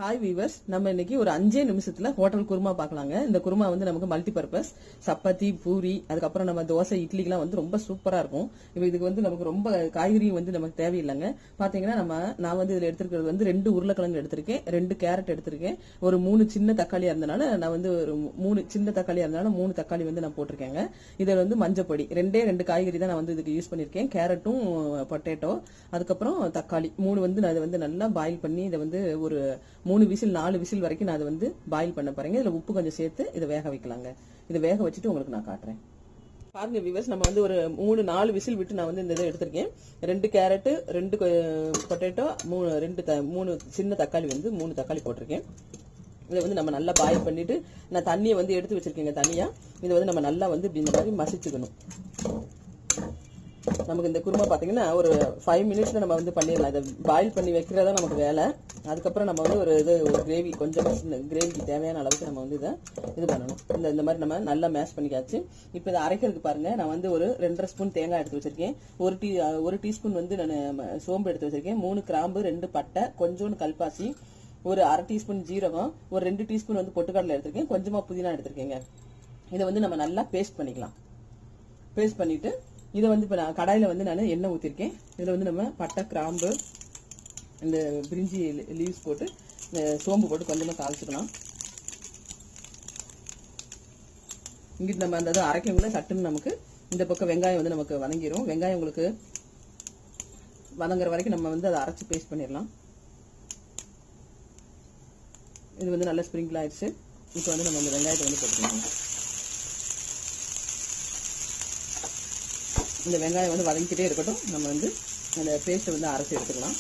Hi viewers, நம்ம இன்னைக்கு ஒரு 5 நிமிஷத்துல ஹோட்டல் குருமா பார்க்கலாங்க. இந்த குருமா வந்து நமக்கு மல்டி பர்பஸ் சப்பாத்தி, பூரி, அதுக்கப்புறம் நம்ம தோசை, இட்லிக்கெல்லாம் வந்து ரொம்ப சூப்பரா இருக்கும். இப்போ இதுக்கு வந்து நமக்கு ரொம்ப காய்கறி வந்து நமக்கு தேவையில்லைங்க. பாத்தீங்கன்னா நான் வந்து இதுல எடுத்துக்கிறது வந்து 2 உருளைக்கிழங்கு எடுத்திருக்கேன், 2 கேரட் எடுத்திருக்கேன், ஒரு 3 சின்ன தக்காளியா இருந்தனால நான் வந்து ஒரு 3 சின்ன தக்காளியா இருந்தனால 3 தக்காளி வந்து நான் போட்டிருக்கேங்க. இதுல வந்து மஞ்சப்பொடி, 2 காய்கறி தான் நான் வந்து இதுக்கு யூஸ் பண்ணிருக்கேன். கேரட்டும் பொட்டேட்டோ, அதுக்கப்புறம் தக்காளி 3 வந்து நான் இதை வந்து நல்லா பாயில் பண்ணி இதை வந்து ஒரு 3 விசில் 4 விசில் வரைக்கும் நான் அதை வந்து பாயில் பண்ண போறேங்க. இதுல உப்பு கொஞ்சம் சேர்த்து இதை வேக வைக்கலாங்க. இதை வேக வச்சுட்டு உங்களுக்கு நான் காட்டுறேன். பாருங்க விவர்ஸ், நம்ம வந்து ஒரு 3-4 விசில் விட்டு நான் வந்து இந்த இதை எடுத்திருக்கேன். 2 கேரட், 2 பொட்டேட்டோ, 3 சின்ன தக்காளி வந்து 3 தக்காளி போட்டிருக்கேன். இதை வந்து நம்ம நல்லா பாயில் பண்ணிட்டு நான் தண்ணியை வந்து எடுத்து வச்சிருக்கேங்க தனியா. இதை வந்து நம்ம நல்லா வந்து இந்த மாதிரி மசிச்சுக்கணும். நமக்கு இந்த குருமா பாத்தீங்கன்னா ஒரு 5 மினிட்ஸ்ல நம்ம வந்து பண்ணிடலாம். இதை பாயில் பண்ணி வைக்கிறதா நமக்கு வேலை. அதுக்கப்புறம் நம்ம வந்து ஒரு கிரேவி கொஞ்சம் கிரேவிக்கு தேவையான அளவுக்கு நம்ம வந்து இது பண்ணணும். இந்த மாதிரி நம்ம நல்லா மேஷ் பண்ணிக்காச்சு. இப்போ இதை அரைக்கிறதுக்கு பாருங்க, நான் வந்து ஒரு 2.5 ஸ்பூன் தேங்காய் எடுத்து வச்சிருக்கேன். ஒரு டீஸ்பூன் வந்து நான் சோம்பு எடுத்து வச்சிருக்கேன். 3 கிராம்பு, 2 பட்டை, கொஞ்சோண்டு கல்பாசி, ஒரு 1/2 டீஸ்பூன் ஜீரகம், ஒரு 2 டீஸ்பூன் வந்து பொட்டுக்கடலை எடுத்திருக்கேன், கொஞ்சமா புதினா எடுத்திருக்கேங்க. இதை வந்து நம்ம நல்லா பேஸ்ட் பண்ணிக்கலாம். பேஸ்ட் பண்ணிட்டு இதை வந்து இப்போ நான் கடாயில் வந்து நான் எண்ணெய் ஊற்றிருக்கேன். இதில் வந்து நம்ம பட்டை, கிராம்பு, இந்த பிரிஞ்சி லீவ்ஸ் போட்டு சோம்பு போட்டு கொஞ்சமாக தாளிச்சுக்கலாம். இங்கிட்டு நம்ம அந்த அரைக்கக்குள்ள சட்டுன்னு நமக்கு இந்த பக்கம் வெங்காயம் வந்து நமக்கு வதங்கிடும். வெங்காயம் உங்களுக்கு வதங்குற வரைக்கும் நம்ம வந்து அதை அரைச்சி பேஸ்ட் பண்ணிடலாம். இது வந்து நல்லா ஸ்ப்ரிங்கிள் ஆயிடுச்சு. இப்போ வந்து நம்ம இந்த வெங்காயத்தை வந்து போட்டுக்கலாம். இந்த வெங்காயம் வந்து வதங்கிக்கிட்டே இருக்கட்டும். நம்ம வந்து அந்த பேஸ்ட்டை வந்து அரைச்சி எடுத்துக்கலாம்.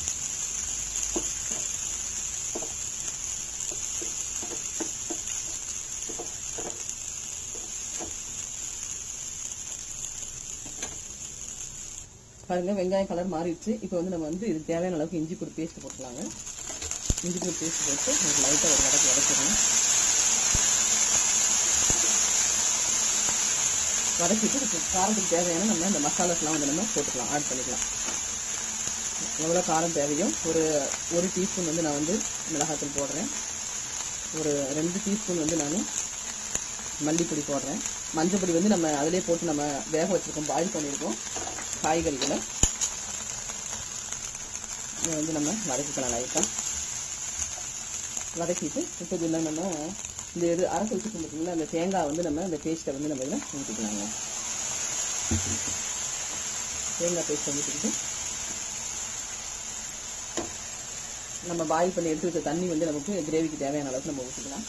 பாருங்க, வெங்காயம் கலர் மாறிடுச்சு. இப்போ வந்து நம்ம வந்து இதுக்கு தேவையான அளவுக்கு இஞ்சி பூண்டு பேஸ்ட் போட்டுக்கலாங்க. இஞ்சி பூண்டு பேஸ்ட் போட்டு நமக்கு லைட்டாக ஒரு வதக்கிடணும். வதக்கிட்டு காரத்துக்கு தேவையான நம்ம இந்த மசாலாஸ்லாம் வந்து நம்ம போட்டுக்கலாம், ஆட் பண்ணிக்கலாம். எவ்வளோ காரம் தேவையோ ஒரு டீஸ்பூன் வந்து நான் வந்து மிளகாத்தூள் போடுறேன். ஒரு 2 டீஸ்பூன் வந்து நான் மல்லிப்பொடி போடுறேன். மஞ்சள் பொடி வந்து நம்ம அதிலே போட்டு நம்ம வேக வச்சுருக்கோம், பாயில் பண்ணியிருக்கோம் காய்கறிகளை. இதை வந்து நம்ம வதக்கிக்கலாம் லைட்டாக. வதக்கிட்டு இப்போ இது நம்ம இந்த இது அரைச்சி வச்சுக்கணும் பார்த்தீங்கன்னா, அந்த தேங்காய் வந்து நம்ம இந்த பேஸ்ட்டை வந்து நம்ம இதில் ஊற்றிக்கலாங்க. தேங்காய் பேஸ்ட்டை ஊற்றிக்கிட்டு நம்ம பாயில் பண்ணி எடுத்து வச்ச தண்ணி வந்து நமக்கு கிரேவிக்கு தேவையான அளவுக்கு நம்ம ஊற்றிக்கலாம்.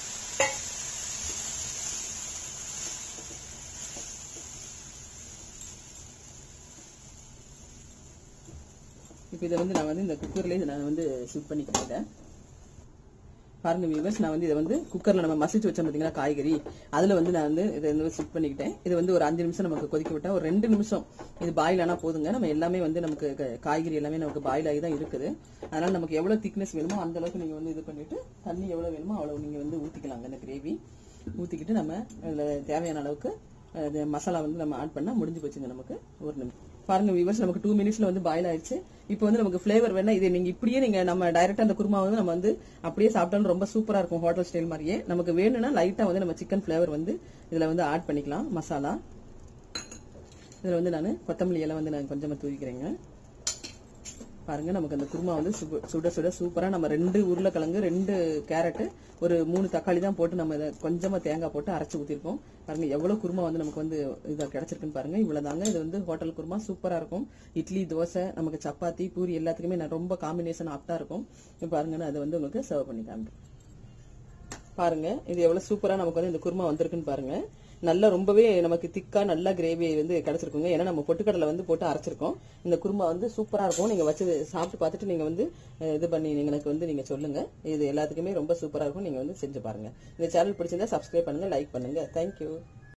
இப்போ இதை வந்து நான் வந்து இந்த குக்கர்லேயே நான் வந்து ஷிஃப்ட் பண்ணிக்கிட்டேன். பாருங்க வியூவர்ஸ், நான் வந்து இதை வந்து குக்கர்ல நம்ம மசிச்சு வச்சோம் பார்த்தீங்களா காய்கறி, அதுல வந்து நான் வந்து இதை வந்து ஷிஃப்ட் பண்ணிக்கிட்டேன். இது வந்து ஒரு 5 நிமிஷம் நமக்கு கொதிக்க விட்டா ஒரு 2 நிமிஷம் இது பாயில் ஆனா போதுங்க. நம்ம எல்லாமே வந்து நமக்கு காய்கறி எல்லாமே நமக்கு பாயில் ஆகி தான் இருக்குது. அதனால நமக்கு எவ்வளவு திக்னஸ் வேணுமோ அந்த அளவுக்கு நீங்க வந்து இது பண்ணிட்டு தண்ணி எவ்வளவு வேணுமோ அவ்வளவு நீங்க வந்து ஊத்திக்கலாங்க. இந்த கிரேவி ஊத்திக்கிட்டு நம்ம இதுல தேவையான அளவுக்கு மசாலா வந்து நம்ம ஆட் பண்ணா முடிஞ்சு போச்சுங்க நமக்கு. ஒரு நிமிஷம் பாருங்க வியூவர்ஸ், நமக்கு 2 மினிட்ஸ்ல வந்து பாயில் ஆயிடுச்சு. இப்போ வந்து நமக்கு ஃபிளேவர் வேணா இது நீங்க இப்படியே நம்ம டைரக்டா அந்த குருமா வந்து நம்ம வந்து அப்படியே சாப்பிட்டாலும் ரொம்ப சூப்பரா இருக்கும், ஹோட்டல் ஸ்டைல் மாதிரியே. நமக்கு வேணும்னா லைட்டா வந்து நம்ம சிக்கன் ஃபிளேவர் வந்து இதுல வந்து ஆட் பண்ணிக்கலாம். மசாலா இதுல வந்து நான் கொத்தமல்லி எல்லாம் வந்து நான் கொஞ்சமா தூவிக்கிறேங்க. பாருங்க, நமக்கு அந்த குருமா வந்து சுட சுட சூப்பரா நம்ம 2 உருளைக்கிழங்கு, 2 கேரட், ஒரு 3 தக்காளி தான் போட்டு நம்ம இதை கொஞ்சமா தேங்காய் போட்டு அரைச்சு ஊத்திருக்கோம். பாருங்க எவ்வளவு குருமா வந்து நமக்கு வந்து இதா கிடைச்சிருக்குன்னு பாருங்க. இவ்வளவுதாங்க. இது வந்து ஹோட்டல் குருமா சூப்பரா இருக்கும். இட்லி, தோசை, நமக்கு சப்பாத்தி, பூரி எல்லாத்துக்குமே நான் ரொம்ப காம்பினேஷன் ஆப்டா இருக்கும். பாருங்க, நான் அதை வந்து உங்களுக்கு சர்வ் பண்ணி காமிக்கிறேன். பாருங்க, இது எவ்வளவு சூப்பரா நமக்கு வந்து இந்த குருமா வந்திருக்குன்னு பாருங்க. நல்லா ரொம்பவே நமக்கு திக்கா நல்லா கிரேவி வந்து கிடைச்சிருக்குங்க. ஏன்னா நம்ம பொட்டுக்கடலை வந்து போட்டு அரைச்சிருக்கோம். இந்த குருமா வந்து சூப்பரா இருக்கும். நீங்க வச்சு சாப்பிட்டு பார்த்துட்டு நீங்க வந்து இது பண்ணி எனக்கு வந்து நீங்க சொல்லுங்க. இது எல்லாத்துக்குமே ரொம்ப சூப்பரா இருக்கும். நீங்க வந்து செஞ்சு பாருங்க. இந்த சேனல் பிடிச்சிருந்தா சப்ஸ்கிரைப் பண்ணுங்க, லைக் பண்ணுங்க. தேங்க்யூ.